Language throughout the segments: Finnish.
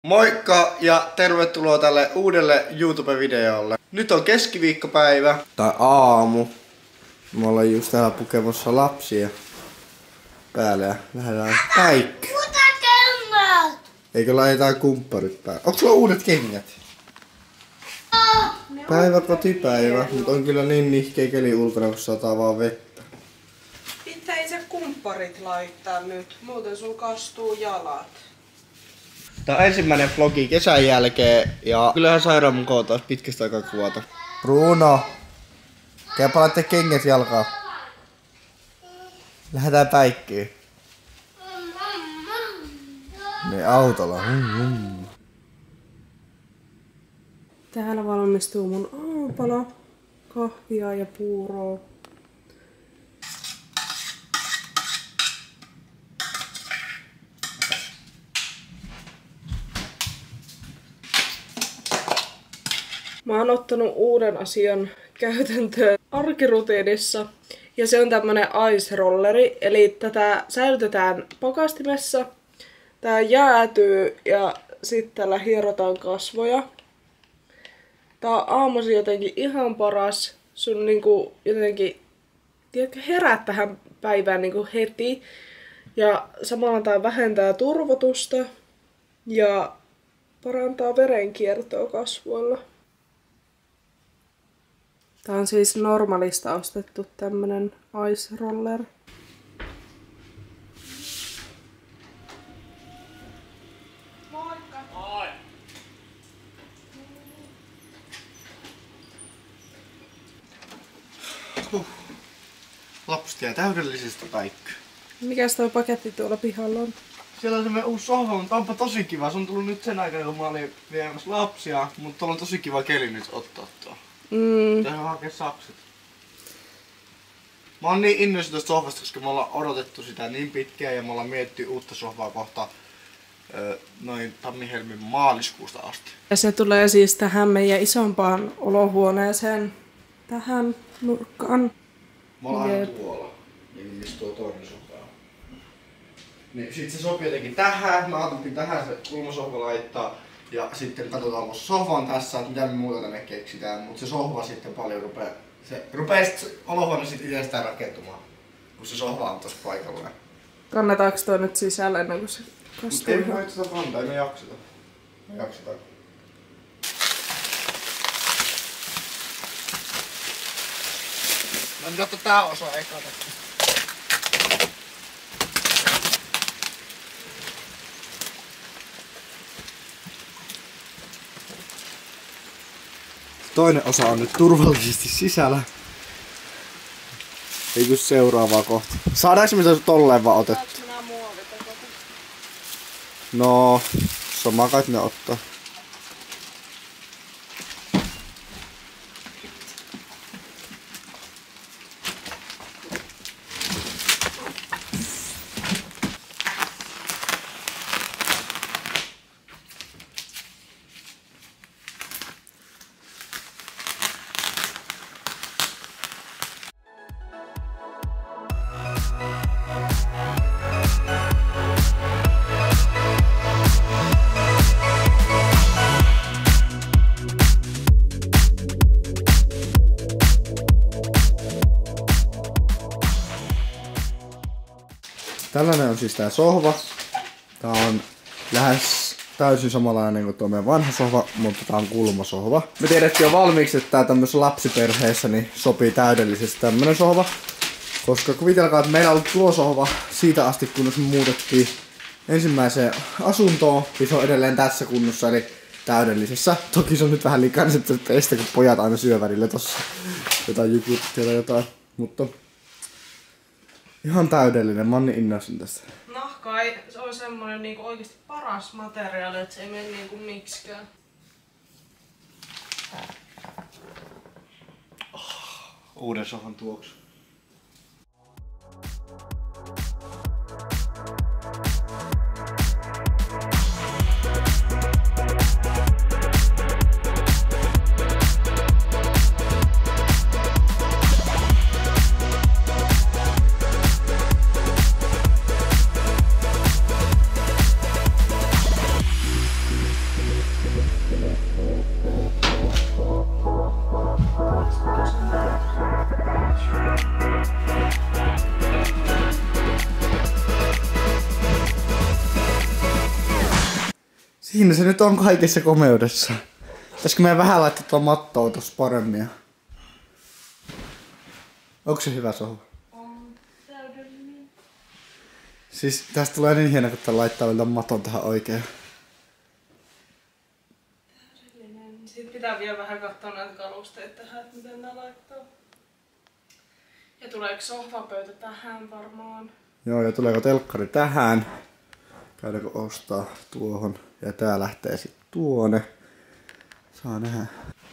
Moikka ja tervetuloa tälle uudelle YouTube-videolle. Nyt on keskiviikkopäivä. Tai aamu. Me ollaan just täällä pukemassa lapsia päälle ja lähdetään päikkään. Eikö laitetaan kumpparit päälle? Onko sulla uudet kengät? Päivä kotipäivä, mutta on kyllä niin nihkeä keli ulkona, kun sataa vaan vettä. Pitää itse kumpparit laittaa nyt, muuten sul kastuu jalat. Tää on ensimmäinen vlogi kesän jälkeen ja kyllähän sairaan mukaan taas pitkästä aikaa kuvata. Bruno! Käypä laittaa kengät jalkaan. Lähdetään päikkiin. Ne autolla. Täällä valmistuu mun aamupala, kahvia ja puuroa. Mä oon ottanut uuden asian käytäntöön arkirutiinissa. Ja se on tämmönen ice rolleri, eli tätä säilytetään pakastimessa. Tää jäätyy ja sitten täällä hierotaan kasvoja. Tää on aamuisin jotenkin ihan paras. Sun niinku jotenkin herät tähän päivään niinku heti. Ja samalla tää vähentää turvotusta ja parantaa verenkiertoa kasvoilla. Tää on siis Normalista ostettu tämmönen ice roller. Moikka! Moi! Lapset jää täydellisestä päikkyyn. Mikäs toi paketti tuolla pihalla on? Siellä on semmonen uusi sohva, mutta onpa tosi kiva. Se on tullut nyt sen aikana, kun mä olin viemässä lapsia, mutta tuolla on tosi kiva keli nyt ottaa tuo. Tähän hakea sakset. Mä oon niin innoissa tästä sohvasta, koska me ollaan odotettu sitä niin pitkään ja me ollaan mietitty uutta sohvaa kohta noin tammi-helmi-maaliskuusta asti. Ja se tulee siis tähän meidän isompaan olohuoneeseen, tähän nurkkaan. Me ollaan aina tuolla, niin missä tuo toinen sohva on. Niin sit se sopii jotenkin tähän, mä ajattelin tähän se kulmasohva laittaa. Ja sitten katsotaan, kun sohva on tässä, että mitä me muuta tänne keksitään, mutta se sohva sitten paljon rupee olohuone sitten itsestään rakentumaan, kun se sohva on tossa paikallaan. Kannetaanko toi nyt sisälle ennen kuin se kastuu? Ei me voi tätä kantaa, ei me jakseta. Me jaksetaan. No nyt ottaa tää osa eka tästä. Toinen osa on nyt turvallisesti sisällä. Ei seuraavaa kohta. Saadaanko me tolleen vaan otettu? No, sama kai ne ottaa. Tällainen on siis tää sohva. Tää on lähes täysin samanlainen kuin tuo meidän vanha sohva, mutta tää on kulmasohva. Me tiedettiin jo valmiiksi, että tää tämmöisessä lapsiperheessä niin sopii täydellisesti tämmönen sohva. Koska kuvitelkaa, että meillä on ollut tuo sohva siitä asti, kunnes me muutettiin ensimmäiseen asuntoon. Ja se on edelleen tässä kunnossa, eli täydellisessä. Toki se on nyt vähän likainen peistä, kun pojat aina syö välillä tossa jotain jukuttia tai jotain. Mutta ihan täydellinen, mä oon niin innoissani tästä. Nahka se on semmonen niinku oikeesti paras materiaali, että se ei mene niinku miksikään. Uuden sohvan tuoksu. Siinä se nyt on kaikessa komeudessa. Pitäisikö meidän vähän laittaa tuota mattoa tossa paremmin? Onko se hyvä sohva? On täydellinen. Siis tästä tulee niin hieno, kun laittaa vielä maton tähän oikein. Täydellinen. Sitten pitää vielä vähän katsoa näitä kalusteita tähän, että miten nää laittaa. Ja tuleeko sohvapöytä tähän varmaan? Joo, ja tuleeko telkkari tähän? Käydäänkö ostaa tuohon? Ja tää lähtee sitten tuonne. Saa nähdä.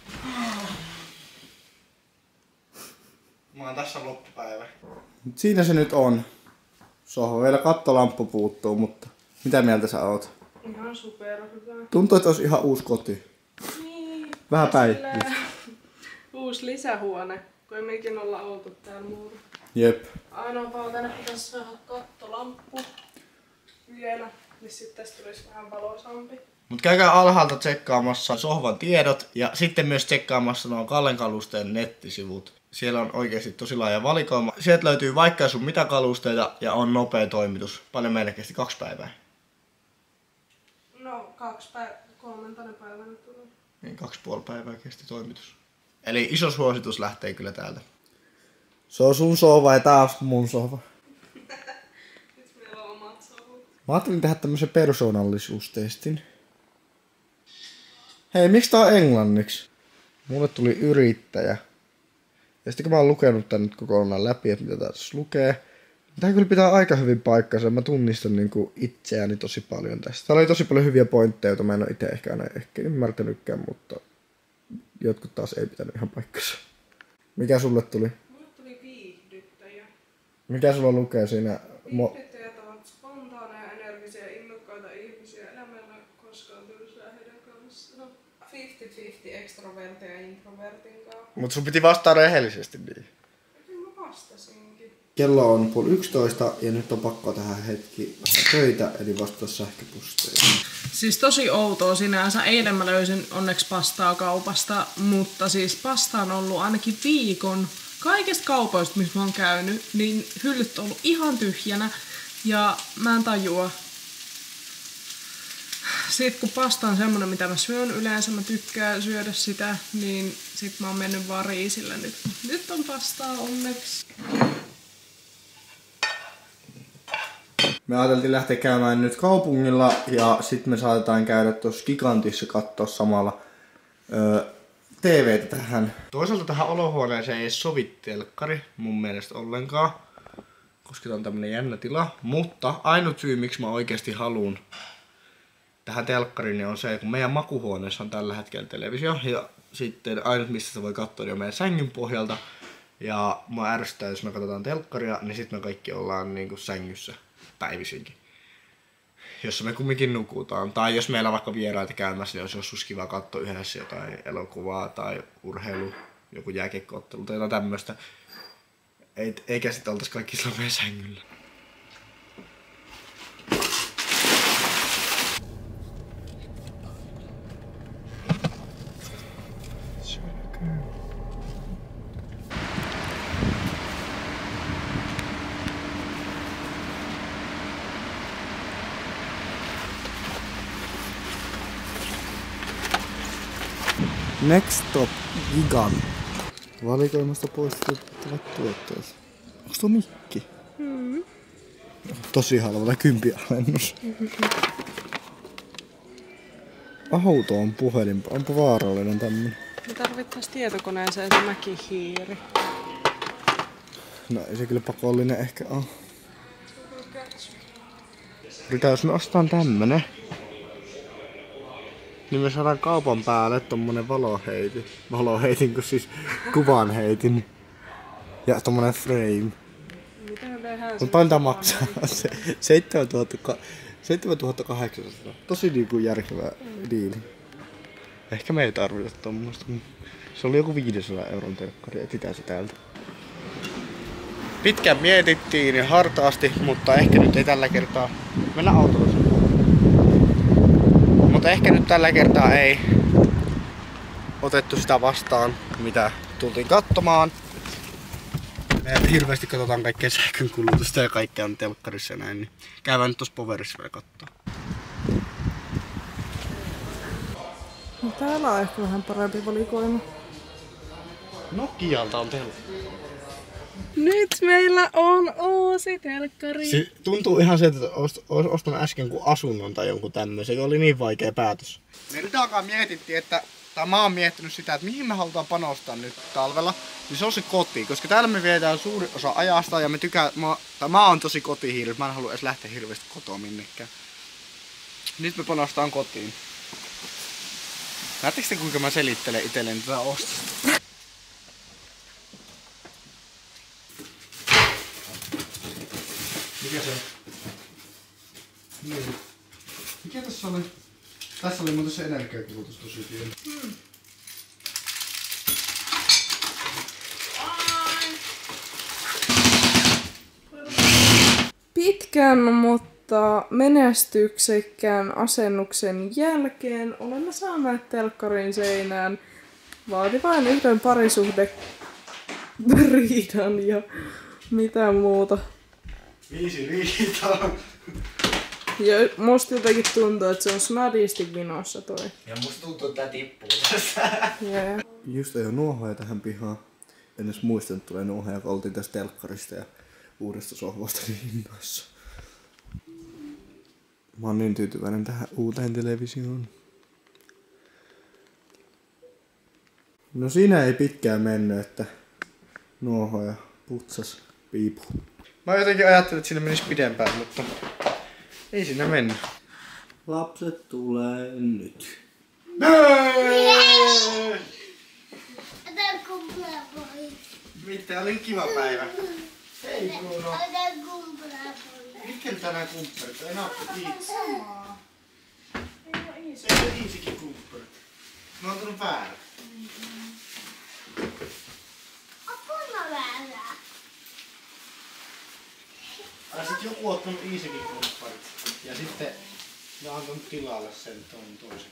Mä oon tässä loppupäivä. Siinä se nyt on. Sohva. Vielä kattolamppu puuttuu, mutta mitä mieltä sä oot? Ihan superhyvä. Tuntuu, että olisi ihan uusi koti. Niin. Vähän päivitystä. Uusi lisähuone, kun ei mekin olla oltu täällä muuta. Jep. Ainoa tänne pitäisi saada kattolamppu vielä, niin sitten tästä tulisi vähän valoisampi. Mut käykää alhaalta tsekkaamassa sohvan tiedot ja sitten myös tsekkaamassa nuo Kallen kalusteen nettisivut. Siellä on oikeasti tosi laaja valikoima. Sieltä löytyy vaikka sun mitä kalusteita ja on nopea toimitus. Paljon meille kesti 2 päivää. No 3 päivänä tulee. Niin 2,5 päivää kesti toimitus. Eli iso suositus lähtee kyllä täältä. Se on sun sohva ja tää on mun sohva. Nyt meillä on omat sohvat. Mä ajattelin tehdä tämmösen persoonallisuustestin. Hei, miksi tää on englanniksi? Mulle tuli yrittäjä. Ja sitten kun mä oon lukenut tän nyt kokonaan läpi, että mitä tässä lukee. Tää kyllä pitää aika hyvin paikkansa. Mä tunnistan niinku itseäni tosi paljon tästä. Täällä oli tosi paljon hyviä pointteja, joita mä en oo ite ehkä ymmärtänytkään, mutta jotkut taas ei pitänyt ihan paikkansa. Mikä sulle tuli? Mulle tuli viihdyttäjä. Mikä sulla lukee siinä? Viihdyttäjät ovat spontaaneja, energisiä, innokkaita ihmisiä. Elämällä koskaan tylsää heidän kanssaan. 50-50 extrovertin ja introvertin kanssa. Mut sun piti vastaa rehellisesti niin. Kyllä mä vastasinkin. Kello on 11 ja nyt on pakko tähän hetki vähän töitä, eli vastata sähköposteihin. Siis tosi outoa sinänsä. Eilen mä löysin onneksi pastaa kaupasta, mutta siis pasta on ollut ainakin viikon. Kaikista kaupoista, missä mä oon käynyt, niin hyllyt on ollut ihan tyhjänä ja mä en tajua. Sitten kun pasta on semmonen, mitä mä syön yleensä, mä tykkään syödä sitä, niin sit mä oon mennyt vaan riisillä nyt. Nyt on pastaa onneksi. Me ajateltiin lähteä käymään nyt kaupungilla ja sitten me saatetaan käydä tuossa Gigantissa katsoa samalla TVtä tähän. Toisaalta tähän olohuoneeseen ei sovi telkkari mun mielestä ollenkaan, koska tää on tämmönen jännä tila. Mutta ainut syy miksi mä oikeasti haluun tähän telkkariin on se, kun meidän makuhuoneessa on tällä hetkellä televisio ja sitten ainut mistä se voi katsoa on meidän sängyn pohjalta. Ja mua ärsyttää, jos me katsotaan telkkaria, niin sitten me kaikki ollaan niinku sängyssä päivisinkin. Jossa me kumminkin nukutaan. Tai jos meillä on vaikka vieraita käymässä, niin olisi joskus kiva katsoa yhdessä jotain elokuvaa tai urheilu, joku jääkiekkoottelu tai jotain tämmöistä. Eikä sitten oltaisi kaikki sillä meidän sängyllä. Next stop, Gigant. Valikoimasta poistettavat tuotteet. Onks tuo mikki? Tosi halvalla 10 alennus. Auto on puhelin. Onpa vaarallinen tämmönen. Me tarvittais tietokoneeseen se mäkihiiri. No ei se kyllä pakollinen ehkä oo. Yritän jos me ostaan tämmönen. Niin me saadaan kaupan päälle tommonen valoheitin, kun siis kuvanheitin. Ja tommonen frame. Mitä me tehdään? Mut paljon tää maksaa? 7800. Tosi niinku järkevä diili. Ehkä me ei tarvita tommosta. Se oli joku 500 euron telkkari, etsitään se täältä. Pitkään mietittiin ja hartaasti, mutta ehkä nyt ei tällä kertaa. Mennään autolla. Mutta ehkä nyt tällä kertaa ei otettu sitä vastaan, mitä tultiin katsomaan. Me hirveästi katsotaan kaikkea sähkönkulutusta ja kaikkea on telkkarissa ja näin, niin käydään nyt tossa Powerissa vielä kattoo. No, täällä on ehkä vähän parempi valikoima. Nokialta on telkkari. Nyt meillä on uusi telkkari. Se tuntuu ihan sieltä, että olisi ostanut äsken kuin asunnon tai jonkun tämmöisen, joka oli niin vaikea päätös. Me nyt alkaa mietittiin, tai mä oon miettinyt sitä, että mihin me halutaan panostaa nyt talvella, niin se on se koti, koska täällä me vietään suuri osa ajasta ja mä oon tosi kotihiiris, mä en halua edes lähteä hirveästi kotoa minnekään. Nyt me panostaan kotiin. Näettekö te kuinka mä selittelen itselleni tätä ostosta? Mikä se on? Niin. Mikä tässä oli? Tässä oli muuten se energiakulutus tosi pieni. Pitkän, mutta menestyksekkään asennuksen jälkeen olemme saaneet telkkarin seinään vaativan yhden parisuhderiidan ja mitä muuta. 5 riitaa. Ja musta jotenkin tuntuu, että se on snadisti vinossa toi. Ja musta tuntuu, että tää tippuu tästä. Yeah. Just ei oo nuohoja tähän pihaan. En edes muistanut, että tulee nuohoja, kun oltiin tästä telkkarista ja uudesta sohvasta niin innoissa. Mä oon niin tyytyväinen tähän uuteen televisioon. No siinä ei pitkään mennyt, että nuohoja putsas piipu. Mä jotenkin ajattelin, että siinä menisi pidempään, mutta ei siinä mennyt. Lapset tulee nyt. Mitä oli kiva päivä. Hei Bruno. Mitkä tänään kumpparit? Ei naappi Iisi. Se ei ole Iisikin kumpparit. Mä oon tullut väärä. Ai sit joku on ottanut Iisikin kumpparit. Ja sitten ne on antanut tilalle sen toisen.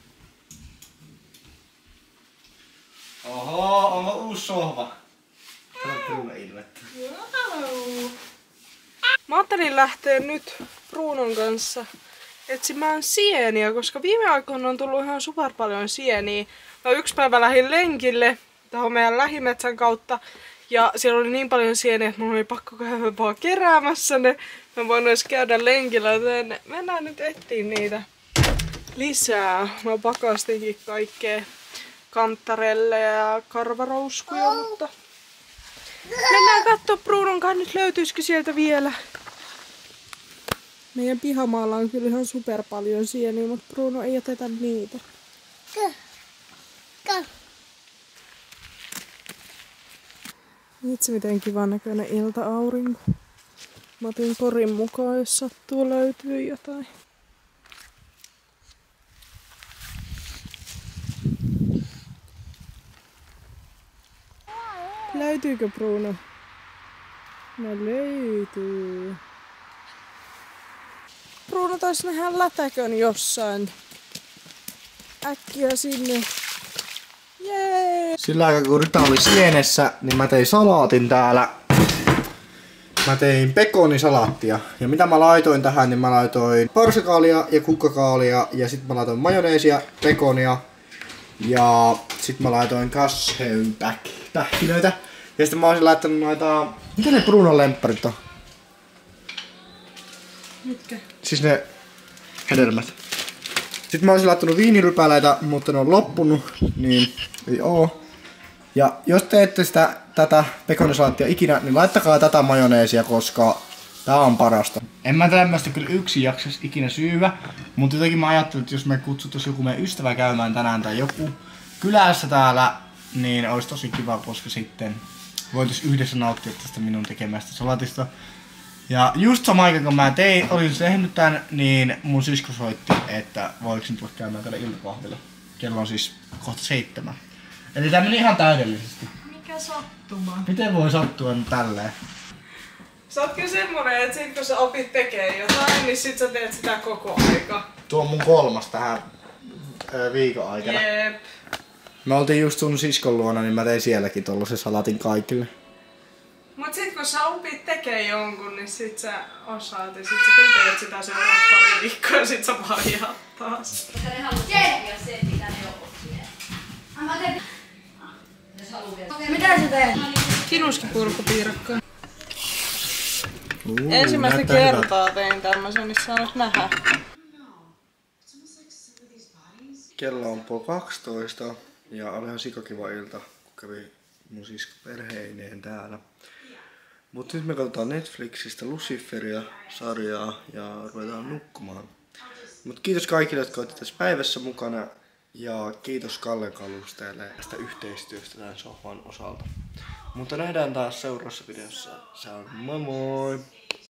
Oho, onko uusi sohva? Tämä on Bruno ilmettä. Mä ajattelin lähteä nyt Brunon kanssa etsimään sieniä, koska viime aikoina on tullut ihan super paljon sieniä. Mä yksi päivä lähdin lenkille tuohon meidän lähimetsän kautta ja siellä oli niin paljon sieniä, että mun oli pakko käydä vaan keräämässä ne. Mä voin edes käydä lenkillä, joten mennään nyt etsiin niitä lisää. Mä pakastinkin kaikkea kantarelleja ja karvarouskuja, mutta mennään kattoo Brunon kanssa, nyt löytyisikö sieltä vielä. Meidän pihamaalla on kyllä ihan super paljon sieniä, mutta Bruno ei jätetä niitä. Itse miten kivan näköinen ilta-aurinko. Mä otin korin mukaan, jos sattuu löytyy jotain. Löytyykö Bruno? No löytyy. Bruno taisi nähdä lätäkön jossain. Äkkiä sinne. Jee! Sillä aikaa kun Rita oli sienessä, niin mä tein salaatin täällä. Mä tein pekonisalaattia. Ja mitä mä laitoin tähän, niin mä laitoin parsakaalia ja kukkakaalia. Ja sit mä laitoin majoneesia, pekonia. Ja sit mä laitoin cashew-tähkinöitä. Ja sitten mä olisin laittanut noita... Mitä ne Brunon lempparit on? Mitkä? Siis ne hedelmät. Sitten mä olisin laittanut viinirypäleitä, mutta ne on loppunut, niin ei oo. Ja jos teette tätä pekonisalaattia ikinä, niin laittakaa tätä majoneesia, koska tää on parasta. En mä tämmöstä kyllä yksin jaksais ikinä syyä, mutta jotenkin mä ajattelin, että jos me kutsutais joku meidän ystävä käymään tänään tai joku kylässä täällä, niin olisi tosi kiva, koska sitten voitais yhdessä nauttia tästä minun tekemästä salatista. Ja just sama aika kun mä olin tehnyt tän, niin mun sisko soitti, että voiko nyt tulla käymään täällä iltakahvilla. Kello on siis kohta 7. Eli tää meni ihan täydellisesti. Mikä sattuma? Miten voi sattua tälleen? Sä oot kyllä semmonen, että sit kun sä opit tekee jotain, niin sit sä teet sitä koko aika. Tuo on mun 3. tähän viikon aikana. Jep. Me oltiin just sun siskon luona, niin mä tein sielläkin tollasen salatin kaikille. Mut sit kun sä opit tekee jonkun, niin sit sä osaat ja sit sä kun teet sitä seuraavaksi pari viikkoa ja sit sä vaihdat taas. Koska ne haluaa selviä sen, mitä ne on. Mitä sä teet? Kinuskipurkkupiirakkaa. Ensimmäistä kertaa tein tämmösen, niin sä nähdä. Kello on 12 ja oli ihan sikakiva ilta, kun kävi mun sisko perheineen täällä. Mut nyt me katsotaan Netflixistä Luciferia sarjaa ja ruvetaan nukkumaan. Mut kiitos kaikille, jotka olette tässä päivässä mukana. Ja kiitos Kallen kalusteelle tästä yhteistyöstä tämän sohvan osalta. Mutta nähdään taas seuraavassa videossa. Se on moi moi!